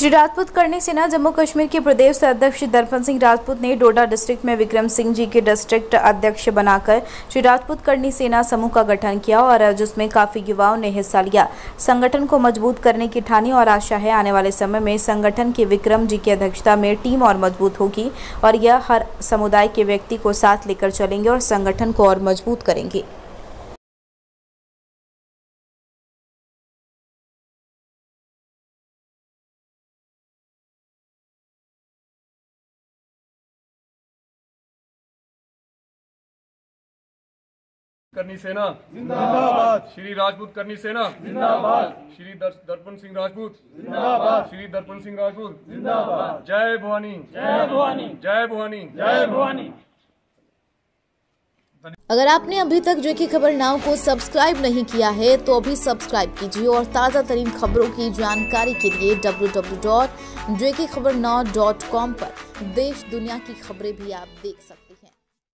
श्री राजपूत करनी सेना जम्मू कश्मीर के प्रदेश अध्यक्ष दर्पण सिंह राजपूत ने डोडा डिस्ट्रिक्ट में विक्रम सिंह जी के डिस्ट्रिक्ट अध्यक्ष बनाकर श्री राजपूत करनी सेना समूह का गठन किया और जिसमें काफी युवाओं ने हिस्सा लिया। संगठन को मजबूत करने की ठानी और आशा है आने वाले समय में संगठन के विक्रम जी की अध्यक्षता में टीम और मजबूत होगी और यह हर समुदाय के व्यक्ति को साथ लेकर चलेंगे और संगठन को और मजबूत करेंगे। करनी सेना जिंदाबाद। श्री राजपूत करनी सेना जिंदाबाद। श्री दर्पण सिंह राजपूत जिंदाबाद। श्री दर्पण सिंह राजपूत जिंदाबाद। जय भवानी, जय भवानी, जय भवानी, जय भवानी। अगर आपने अभी तक जेके खबर नाउ को सब्सक्राइब नहीं किया है तो अभी सब्सक्राइब कीजिए और ताज़ा तरीन खबरों की जानकारी के लिए www.jkhabarnow.com पर देश दुनिया की खबरें भी आप देख सकते हैं।